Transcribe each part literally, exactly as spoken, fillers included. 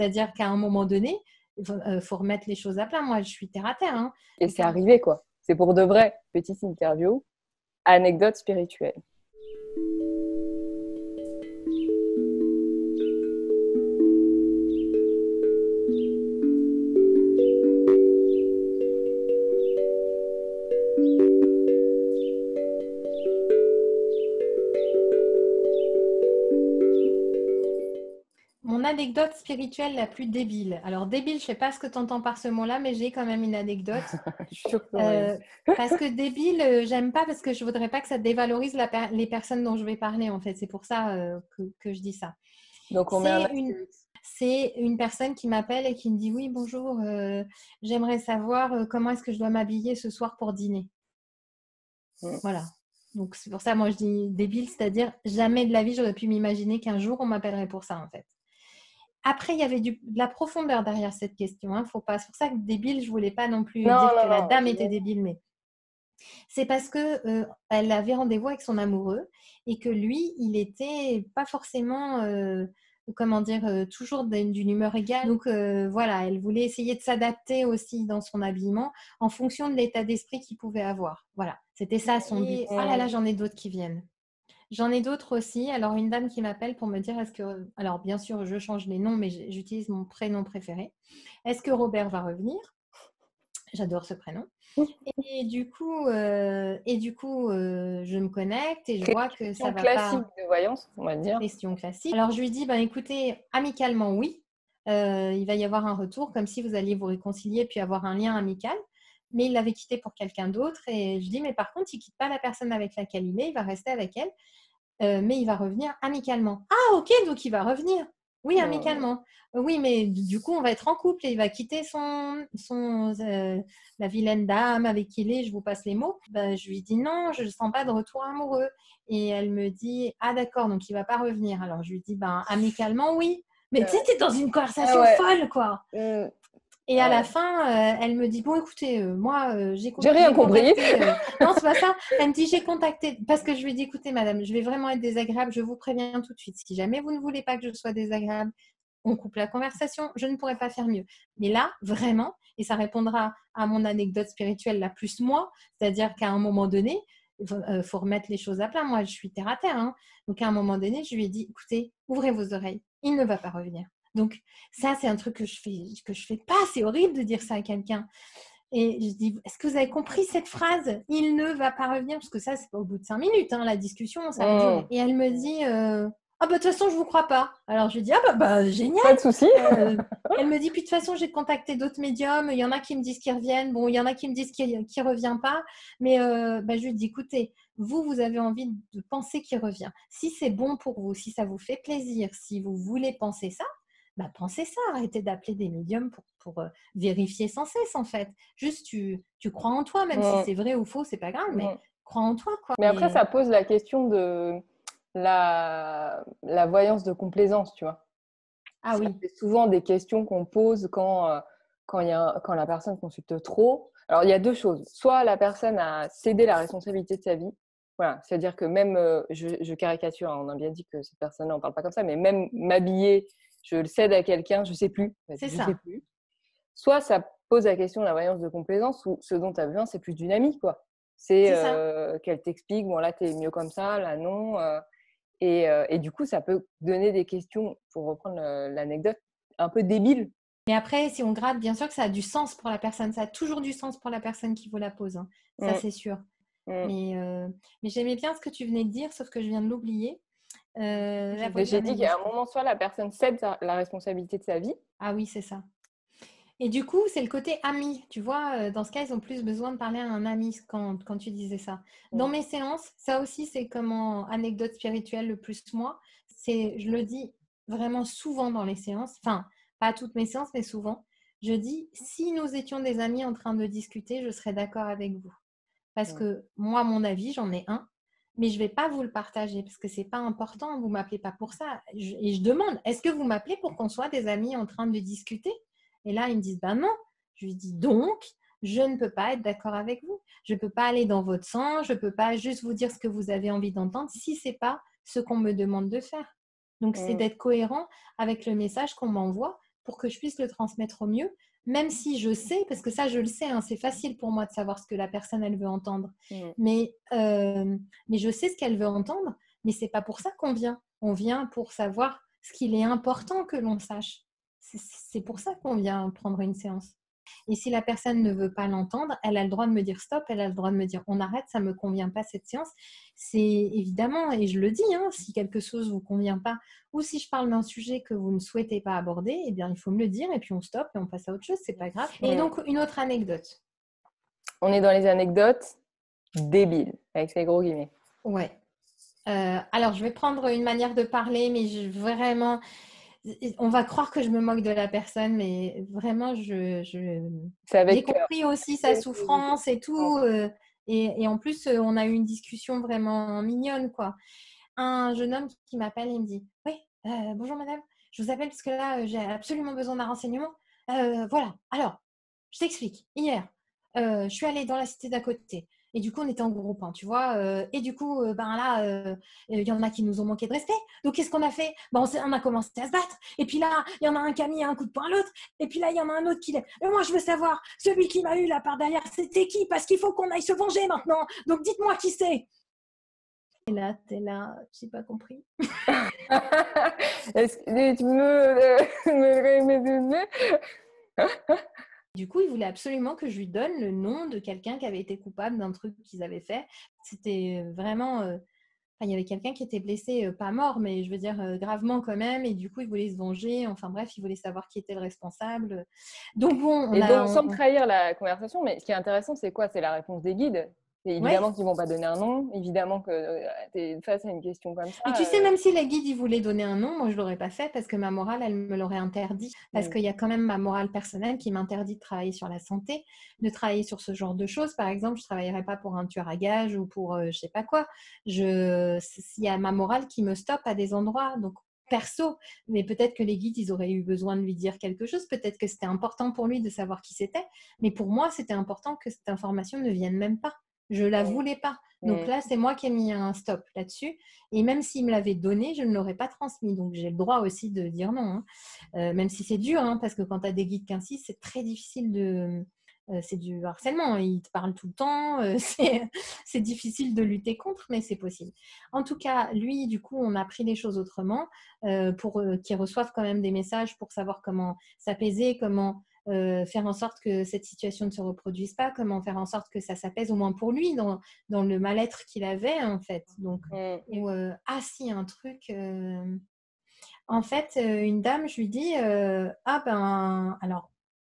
C'est-à-dire qu'à un moment donné, il faut, euh, faut remettre les choses à plat. Moi, je suis terre à terre. Hein. Et c'est arrivé, quoi. C'est pour de vrai. Petite interview. Anecdote spirituelle. Mon anecdote spirituelle la plus débile. Alors, débile, je ne sais pas ce que tu entends par ce mot-là, mais j'ai quand même une anecdote. Je suis sûre que Euh, parce que débile, euh, j'aime pas parce que je voudrais pas que ça dévalorise la per- les personnes dont je vais parler, en fait. C'est pour ça euh, que, que je dis ça. Donc, on met un C'est une, c'est une personne qui m'appelle et qui me dit « Oui, bonjour, euh, j'aimerais savoir euh, comment est-ce que je dois m'habiller ce soir pour dîner. Mm. » Voilà. Donc, c'est pour ça, moi, je dis débile, c'est-à-dire jamais de la vie, j'aurais pu m'imaginer qu'un jour, on m'appellerait pour ça, en fait. Après, il y avait du, de la profondeur derrière cette question. Hein. Faut pas, c'est pour ça que débile, je voulais pas non plus non, dire non, que la non, dame je... était débile, mais c'est parce que euh, elle avait rendez-vous avec son amoureux et que lui, il était pas forcément, euh, comment dire, euh, toujours d'une humeur égale. Donc euh, voilà, elle voulait essayer de s'adapter aussi dans son habillement en fonction de l'état d'esprit qu'il pouvait avoir. Voilà, c'était ça son but. Et, oh là là, j'en ai d'autres qui viennent. J'en ai d'autres aussi. Alors, une dame qui m'appelle pour me dire est-ce que. Alors, bien sûr, je change les noms, mais j'utilise mon prénom préféré. Est-ce que Robert va revenir? J'adore ce prénom. Et du coup, euh, et du coup euh, je me connecte et je vois que ça va classique pas. de voyance, on va dire. Question classique. Alors, je lui dis ben, écoutez, amicalement, oui. Euh, il va y avoir un retour, comme si vous alliez vous réconcilier puis avoir un lien amical. Mais il l'avait quitté pour quelqu'un d'autre. Et je dis mais par contre, il ne quitte pas la personne avec laquelle il est, il va rester avec elle. Euh, mais il va revenir amicalement. Ah, ok, donc il va revenir. Oui, amicalement. Euh, oui, mais du coup, on va être en couple et il va quitter son, son euh, la vilaine dame avec qui il est, je vous passe les mots. Ben, je lui dis non, je ne sens pas de retour amoureux. Et elle me dit, ah d'accord, donc il ne va pas revenir. Alors je lui dis, ben, amicalement, oui. Mais tu sais, t'es dans une conversation Ah ouais. folle, quoi. Mm. Et à ouais. la fin, euh, elle me dit, bon, écoutez, euh, moi, euh, j'ai, j'ai rien j'ai compris. contacté... Euh... Non, c'est pas ça. Elle me dit, j'ai contacté... Parce que je lui dis, écoutez, madame, je vais vraiment être désagréable. Je vous préviens tout de suite. Si jamais vous ne voulez pas que je sois désagréable, on coupe la conversation. Je ne pourrais pas faire mieux. Mais là, vraiment, et ça répondra à mon anecdote spirituelle la plus moi, c'est-à-dire qu'à un moment donné, il faut, euh, faut remettre les choses à plat. Moi, je suis terre à terre. Hein. Donc, à un moment donné, je lui ai dit, écoutez, ouvrez vos oreilles. Il ne va pas revenir. Donc, ça, c'est un truc que je fais, que je fais pas. C'est horrible de dire ça à quelqu'un. Et je dis, est-ce que vous avez compris cette phrase? Il ne va pas revenir. Parce que ça, c'est pas au bout de cinq minutes, hein, la discussion, ça va durer. Et elle me dit, euh, ah bah de toute façon, je vous crois pas. Alors, je lui dis, ah bah, bah génial. Pas de souci. Euh, elle me dit, puis de toute façon, j'ai contacté d'autres médiums. Il y en a qui me disent qu'ils reviennent. Bon, il y en a qui me disent qu'il ne revient pas. Mais euh, bah, je lui dis, écoutez, vous, vous avez envie de penser qu'il revient. Si c'est bon pour vous, si ça vous fait plaisir, si vous voulez penser ça, bah, pensez ça, arrêtez d'appeler des médiums pour, pour euh, vérifier sans cesse en fait. Juste tu, tu crois en toi, même mmh. si c'est vrai ou faux, c'est pas grave, mais mmh. crois en toi quoi. Mais après, Et... ça pose la question de la, la voyance de complaisance, tu vois. Ah oui. C'est souvent des questions qu'on pose quand, euh, quand, y a, quand la personne consulte trop. Alors, il y a deux choses. Soit la personne a cédé la responsabilité de sa vie. Voilà, c'est-à-dire que même, euh, je, je caricature, hein, on a bien dit que cette personne-là, on ne parle pas comme ça, mais même m'habiller, je le cède à quelqu'un, je ne sais plus. En fait, c'est je ça. sais plus. Soit ça pose la question de la voyance de complaisance, où ce dont tu as besoin, c'est plus d'une amie, quoi. C'est, c'est euh, qu'elle t'explique, bon là, tu es mieux comme ça, là, non. Euh, et, euh, et du coup, ça peut donner des questions, pour reprendre l'anecdote, un peu débiles. Mais après, si on gratte, bien sûr que ça a du sens pour la personne. Ça a toujours du sens pour la personne qui vous la pose. Hein. Ça, mmh. c'est sûr. Mmh. Mais, euh, mais j'aimais bien ce que tu venais de dire, sauf que je viens de l'oublier. Euh, J'ai dit qu'à un moment, soit la personne cède la responsabilité de sa vie. Ah oui, c'est ça. Et du coup, c'est le côté ami. Tu vois, dans ce cas, ils ont plus besoin de parler à un ami quand, quand tu disais ça. Dans mmh. mes séances, ça aussi, c'est comme en anecdote spirituelle le plus moi. C'est, je le dis vraiment souvent dans les séances. Enfin, pas toutes mes séances, mais souvent. Je dis, si nous étions des amis en train de discuter, je serais d'accord avec vous. Parce mmh. que moi, mon avis, j'en ai un. Mais je ne vais pas vous le partager parce que ce n'est pas important. Vous ne m'appelez pas pour ça. Et je demande, est-ce que vous m'appelez pour qu'on soit des amis en train de discuter ? Et là, ils me disent, ben non. Je lui dis, donc, je ne peux pas être d'accord avec vous. Je ne peux pas aller dans votre sens. Je ne peux pas juste vous dire ce que vous avez envie d'entendre si ce n'est pas ce qu'on me demande de faire. Donc, mmh. c'est d'être cohérent avec le message qu'on m'envoie pour que je puisse le transmettre au mieux, même si je sais, parce que ça, je le sais, hein, c'est facile pour moi de savoir ce que la personne, elle veut entendre. Mmh. Mais, euh, mais je sais ce qu'elle veut entendre, mais c'est pas pour ça qu'on vient. On vient pour savoir ce qu'il est important que l'on sache. C'est, c'est pour ça qu'on vient prendre une séance. Et si la personne ne veut pas l'entendre, elle a le droit de me dire stop, elle a le droit de me dire on arrête, ça ne me convient pas cette séance. C'est évidemment, et je le dis, hein, si quelque chose ne vous convient pas, ou si je parle d'un sujet que vous ne souhaitez pas aborder, eh bien il faut me le dire et puis on stoppe et on passe à autre chose, c'est pas grave. Et donc une autre anecdote. On est dans les anecdotes débiles, avec les gros guillemets. Ouais. Euh, alors je vais prendre une manière de parler, mais je, vraiment... On va croire que je me moque de la personne, mais vraiment, je, je... j'ai compris aussi sa souffrance et tout. Euh, et, et en plus, euh, on a eu une discussion vraiment mignonne, quoi. Un jeune homme qui m'appelle et me dit « Oui, euh, bonjour madame, je vous appelle parce que là, j'ai absolument besoin d'un renseignement. Euh, voilà, alors, je t'explique. Hier, euh, je suis allée dans la cité d'à côté. Et du coup, on était en groupe, hein, tu vois. Euh, et du coup, euh, ben là, euh, il y en a qui nous ont manqué de respect. Donc, qu'est-ce qu'on a fait? Ben, on, on a commencé à se battre. Et puis là, il y en a un qui a mis un coup de poing à l'autre. Et puis là, il y en a un autre qui... Et moi, je veux savoir, celui qui m'a eu là par derrière, c'était qui? Parce qu'il faut qu'on aille se venger maintenant. Donc, dites-moi qui c'est. Et là, t'es là, j'ai pas compris. Est-ce que tu me... me... Du coup, il voulait absolument que je lui donne le nom de quelqu'un qui avait été coupable d'un truc qu'ils avaient fait. C'était vraiment... Euh... Enfin, il y avait quelqu'un qui était blessé, euh, pas mort, mais je veux dire euh, gravement quand même. Et du coup, il voulait se venger. Enfin bref, il voulait savoir qui était le responsable. Donc bon, on et a... donc, on, sans on... trahir la conversation, mais ce qui est intéressant, c'est quoi? C'est la réponse des guides. Et évidemment ouais. qu'ils ne vont pas donner un nom. Évidemment que euh, tu es face à une question comme ça. Mais tu sais, euh... même si les guides ils voulaient donner un nom, moi, je ne l'aurais pas fait parce que ma morale, elle me l'aurait interdit. Parce mmh. qu'il y a quand même ma morale personnelle qui m'interdit de travailler sur la santé, de travailler sur ce genre de choses. Par exemple, je ne travaillerai pas pour un tueur à gages ou pour euh, je ne sais pas quoi. Je... Il y a ma morale qui me stoppe à des endroits. Donc, perso, mais peut-être que les guides, ils auraient eu besoin de lui dire quelque chose. Peut-être que c'était important pour lui de savoir qui c'était. Mais pour moi, c'était important que cette information ne vienne même pas. Je ne la voulais pas. Donc là, c'est moi qui ai mis un stop là-dessus. Et même s'il me l'avait donné, je ne l'aurais pas transmis. Donc j'ai le droit aussi de dire non. Hein. Euh, même si c'est dur, hein, parce que quand tu as des guides qui insistent, c'est très difficile de... Euh, c'est du harcèlement. Ils te parlent tout le temps. Euh, c'est... c'est difficile de lutter contre, mais c'est possible. En tout cas, lui, du coup, on a pris les choses autrement euh, pour euh, qu'il reçoive quand même des messages pour savoir comment s'apaiser, comment... Euh, faire en sorte que cette situation ne se reproduise pas, comment faire en sorte que ça s'apaise au moins pour lui dans, dans le mal-être qu'il avait en fait. Donc, mmh. ou, euh, ah si, un truc. Euh, en fait, euh, une dame, je lui dis, euh, ah ben, alors,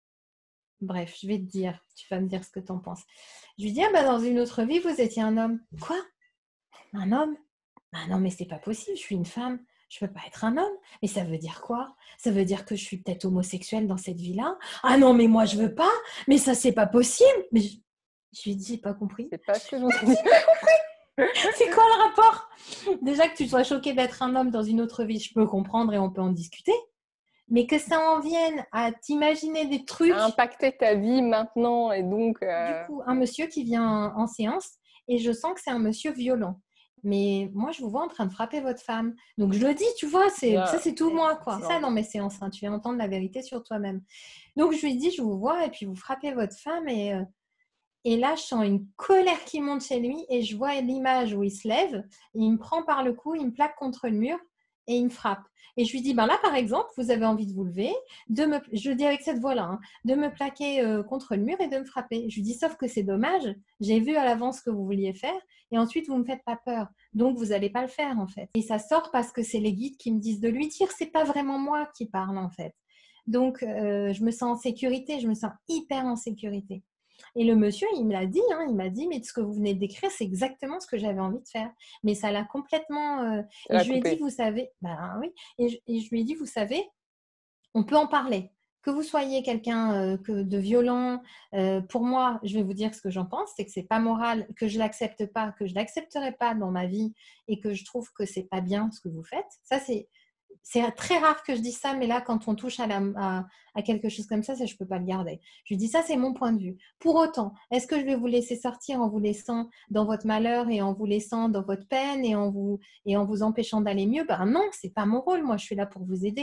bref, je vais te dire, tu vas me dire ce que tu en penses. Je lui dis, ah ben, dans une autre vie, vous étiez un homme. Quoi? Un homme? Ah non, mais c'est pas possible, je suis une femme. Je peux pas être un homme. Mais ça veut dire quoi? Ça veut dire que je suis peut-être homosexuelle dans cette vie-là? Ah non, mais moi, je veux pas. Mais ça, c'est pas possible. Mais je, je lui ai dit, j'ai pas compris. C'est pas ce que je vous ai dit. J'ai pas compris. C'est quoi le rapport? Déjà que tu sois choquée d'être un homme dans une autre vie, je peux comprendre et on peut en discuter. Mais que ça en vienne à t'imaginer des trucs... À impacter ta vie maintenant et donc... Euh... Du coup, un monsieur qui vient en, en séance et je sens que c'est un monsieur violent. Mais moi, je vous vois en train de frapper votre femme. Donc, je le dis, tu vois, c'est, yeah. ça, c'est tout moi, quoi. C'est ça dans mes séances, hein, tu fais entendre la vérité sur toi-même. Donc, je lui dis, je vous vois, et puis vous frappez votre femme. Et, euh, et là, je sens une colère qui monte chez lui, et je vois l'image où il se lève, il me prend par le cou, il me plaque contre le mur, et il me frappe. Et je lui dis, ben là, par exemple, vous avez envie de vous lever, de me, je le dis avec cette voix-là, hein, de me plaquer euh, contre le mur et de me frapper. Je lui dis, sauf que c'est dommage, j'ai vu à l'avance ce que vous vouliez faire, et ensuite, vous ne me faites pas peur. Donc, vous n'allez pas le faire, en fait. Et ça sort parce que c'est les guides qui me disent de lui dire, c'est pas vraiment moi qui parle, en fait. Donc, euh, je me sens en sécurité, je me sens hyper en sécurité. Et le monsieur, il me l'a dit, hein, il m'a dit, mais ce que vous venez de décrire, c'est exactement ce que j'avais envie de faire. Mais ça l'a complètement... Euh... Et je lui ai dit, vous savez... Ben oui. Et je, et je lui ai dit, vous savez, on peut en parler. Que vous soyez quelqu'un euh, que de violent, euh, pour moi, je vais vous dire ce que j'en pense, c'est que c'est pas moral, que je l'accepte pas, que je l'accepterai pas dans ma vie et que je trouve que c'est pas bien ce que vous faites. Ça, c'est... C'est très rare que je dise ça, mais là, quand on touche à, la, à, à quelque chose comme ça, ça, je ne peux pas le garder. Je dis ça, c'est mon point de vue. Pour autant, est-ce que je vais vous laisser sortir en vous laissant dans votre malheur et en vous laissant dans votre peine et en vous, et en vous empêchant d'aller mieux? Ben non, ce n'est pas mon rôle. Moi, je suis là pour vous aider.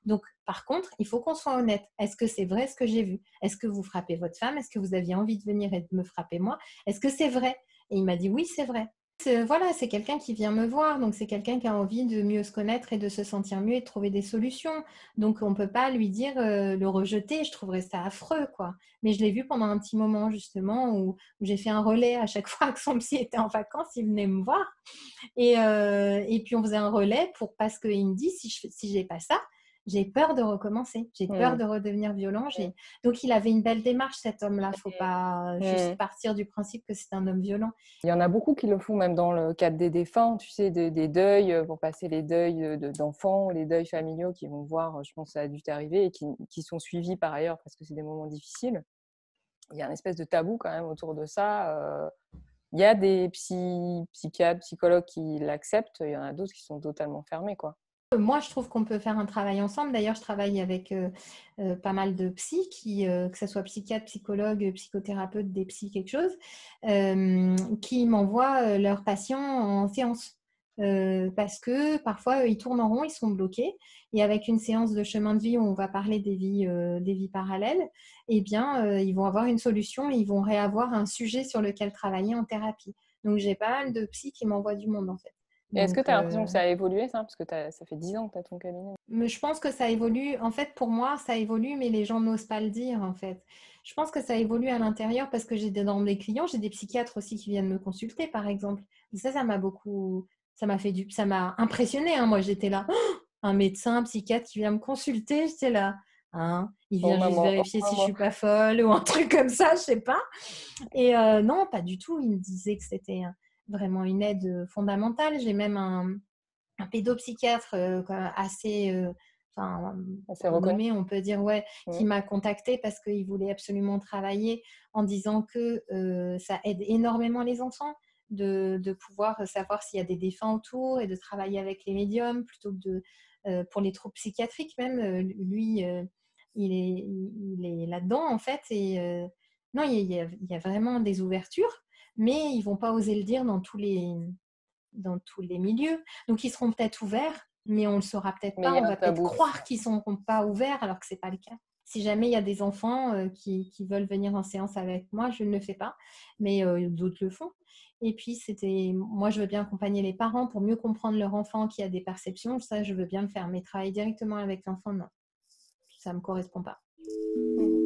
Donc, par contre, il faut qu'on soit honnête. Est-ce que c'est vrai ce que j'ai vu? Est-ce que vous frappez votre femme? Est-ce que vous aviez envie de venir et de me frapper moi? Est-ce que c'est vrai? Et il m'a dit oui, c'est vrai. C'est- Voilà, c'est quelqu'un qui vient me voir, donc c'est quelqu'un qui a envie de mieux se connaître et de se sentir mieux et de trouver des solutions. Donc on ne peut pas lui dire euh, le rejeter, je trouverais ça affreux, quoi. Mais je l'ai vu pendant un petit moment justement où, où j'ai fait un relais à chaque fois que son psy était en vacances, il venait me voir. Et, euh, et puis on faisait un relais pour, parce qu'il me dit, si je si j'ai pas ça, j'ai peur de recommencer, j'ai peur Mmh. de redevenir violent. Mmh. J'ai... Donc il avait une belle démarche, cet homme-là. Faut pas juste Mmh. partir du principe que c'est un homme violent. Il y en a beaucoup qui le font, même dans le cadre des défunts, tu sais, des, des deuils, euh, pour passer les deuils de- d'enfants, les deuils familiaux qui vont voir, je pense que ça a dû t'arriver, et qui, qui sont suivis par ailleurs parce que c'est des moments difficiles. Il y a une espèce de tabou quand même autour de ça. Euh, il y a des psy, psychiatres, psychologues qui l'acceptent, il y en a d'autres qui sont totalement fermés, quoi. Moi, je trouve qu'on peut faire un travail ensemble. D'ailleurs, je travaille avec euh, euh, pas mal de psys, qui, euh, que ce soit psychiatre, psychologue, psychothérapeute, des psys, quelque chose, euh, qui m'envoient euh, leurs patients en séance. Euh, parce que parfois, ils tournent en rond, ils sont bloqués. Et avec une séance de chemin de vie où on va parler des vies, euh, des vies parallèles, eh bien, euh, ils vont avoir une solution et ils vont réavoir un sujet sur lequel travailler en thérapie. Donc, j'ai pas mal de psys qui m'envoient du monde, en fait. Et est-ce que Donc, tu as l'impression euh, que ça a évolué, ça? Parce que t'as- ça fait dix ans que tu as ton cabinet. Mais je pense que ça évolue. En fait, pour moi, ça évolue, mais les gens n'osent pas le dire, en fait. Je pense que ça évolue à l'intérieur parce que j'ai des, dans mes clients, j'ai des psychiatres aussi qui viennent me consulter, par exemple. Et ça, ça m'a beaucoup, ça m'a fait du, ça m'a impressionné. Hein. Moi, j'étais là, oh, un médecin, un psychiatre qui vient me consulter, j'étais là. Hein, il Oh vient juste maman, oh vérifier si je maman. suis pas folle ou un truc comme ça, je sais pas. Et euh, non, pas du tout. Il me disait que c'était euh, vraiment une aide euh, fondamentale. J'ai même un, un pédopsychiatre euh, assez euh, enfin, C'est reconnu. renommé, on peut dire, ouais, Mmh. qui m'a contacté parce qu'il voulait absolument travailler en disant que euh, ça aide énormément les enfants de, de pouvoir savoir s'il y a des défunts autour et de travailler avec les médiums plutôt que de, euh, pour les troubles psychiatriques même. Euh, lui, euh, il est, il est là-dedans en fait. Et euh, non, il y, a, il y a vraiment des ouvertures, mais ils ne vont pas oser le dire dans tous les dans tous les milieux. Donc, ils seront peut-être ouverts, mais on ne le saura peut-être Mais il pas. y a On un va peut-être tabou. croire qu'ils ne seront pas ouverts alors que ce n'est pas le cas. Si jamais il y a des enfants euh, qui, qui veulent venir en séance avec moi, je ne le fais pas, mais euh, d'autres le font. Et puis, c'était, moi, je veux bien accompagner les parents pour mieux comprendre leur enfant qui a des perceptions. Ça, je veux bien le faire, mais travailler directement avec l'enfant, non. Ça ne me correspond pas. Mmh.